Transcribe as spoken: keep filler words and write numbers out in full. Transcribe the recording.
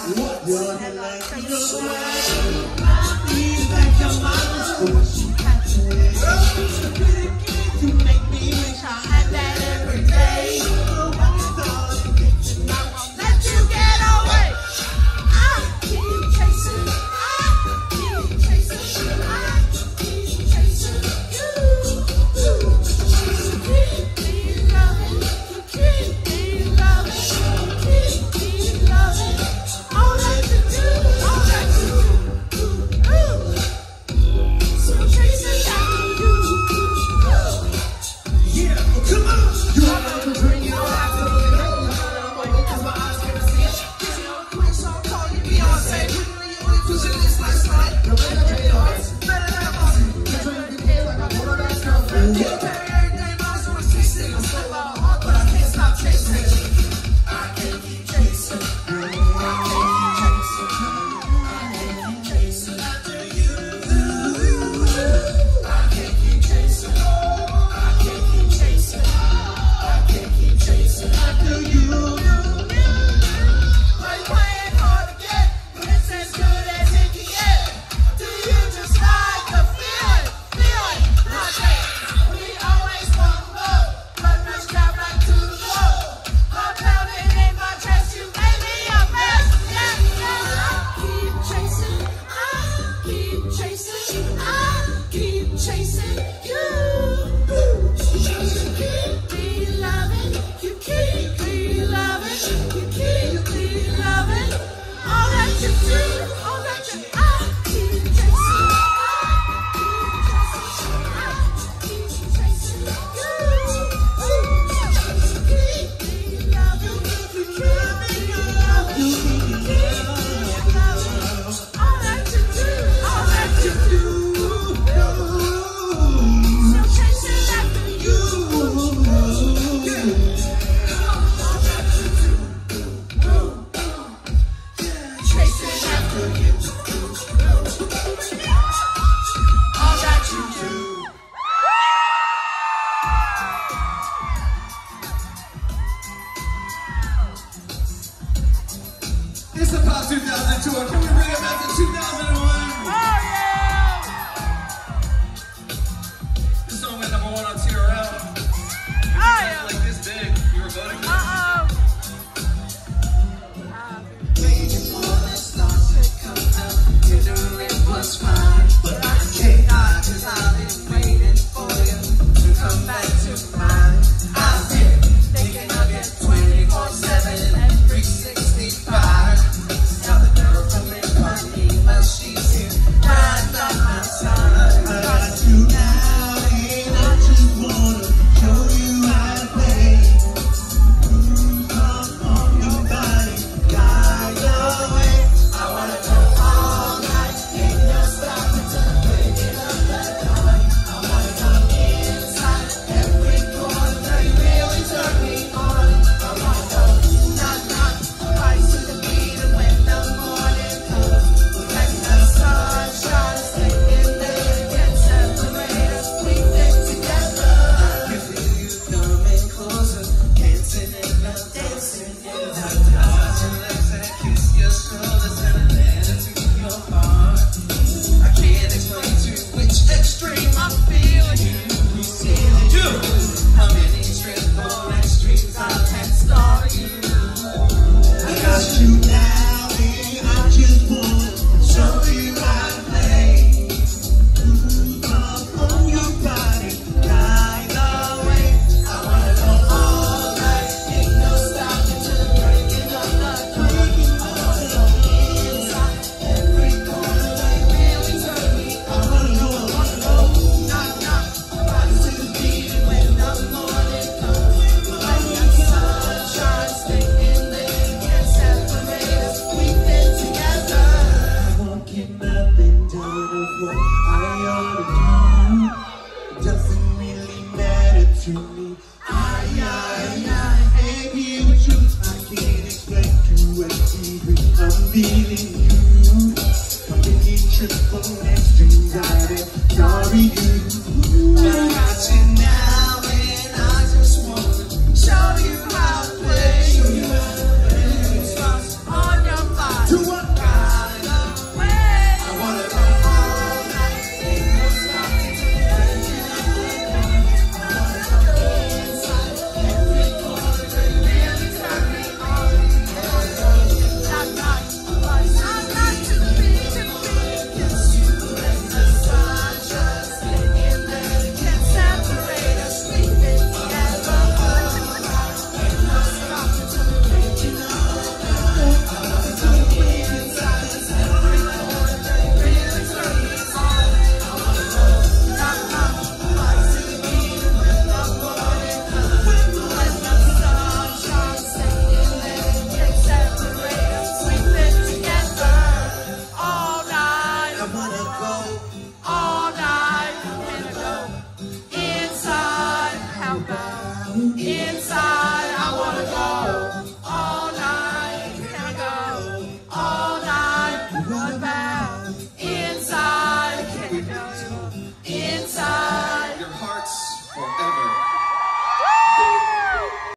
Your head like your smile. Feels like your mama's voice. It's a pretty kid to make me wish I had that every day. I won't let you get away. I keep chasing, I keep chasing, I keep chasing you. You keep me loving, you keep me loving, you keep me loving. All that you do, all that you do. So chasing after you. Yeah, well, come on. You don't have to drink, you don't have to look at me. Cause my eyes can't see it. Cause you don't quit, so I'm calling you Beyonce. When you only push it, it's like slide. No better than yours, better than mine. You're trying to get like I want a nice girlfriend. You carry everything, but I just wanna chase it. I slip out hard, but I can't stop chasing. I can't keep chasing. I can't keep chasing. I can't keep chasing after you. I can't keep chasing. I can't keep chasing. I can't keep chasing after you. Like playing hard to get, but it's as good as it can get. Do you just like the feeling? Feeling not that we always want more. Blood rush down right to the floor. Heart pounding in my chest, you made me a mess. Yeah, yeah. I keep chasing, I keep chasing, I keep chasing you. You keep me loving, you keep me loving, you keep me loving. All that you do, all that you, I keep chasing, I keep chasing, I keep chasing you. You keep me loving, you keep me loving, you keep me loving. All that you do, all that you do. So chasing after you. Chasing after you. All that you do. It's about two thousand two. Can we bring it back to two thousand one? Oh yeah! This song went number one on T R L. Oh yeah! Like this big. You were voting for it. Uh-oh. Waiting for the stars to come out. You knew it was fine, but I can't. Cause I've been waiting for you to come back to mine. I've been thinking of you twenty-four seven, every sixty-five. Now the girl from Ipanema, she's here right by my side. I got you now, and I just wanna show you how to play. Come on your body, guide your way. I wanna go all night, ain't no stopping till breaking up the dawn. I wanna come inside, every corner, they really turn me on. I wanna go knock knock, right to the beat, and when the morning comes, let the sun shine, stay in there, can't separate us, we stick together. I can feel you coming closer, dancing in the dancing in the touch your legs and kiss your shoulders and a letter to your heart. I can't explain to which extreme I'm feeling you. You, how many triple extremes I've had star you. I got you now, and I just wanna show you how to play. Come on your body, guide the way. I wanna go all night, ain't no stopping till breaking up the dawn. I wanna go inside, every corner, they really turn me on. I wanna go, I wanna go, knock knock, right to the beat, and when the morning comes, let the sun shine, stay in there, can't separate us, we've been together. Walking up and down of what I ought to do doesn't really matter to me. I, I, I ain't here with you. I can't explain to a secret. I'm feeling you. I'm in triple extremes. I am sorry you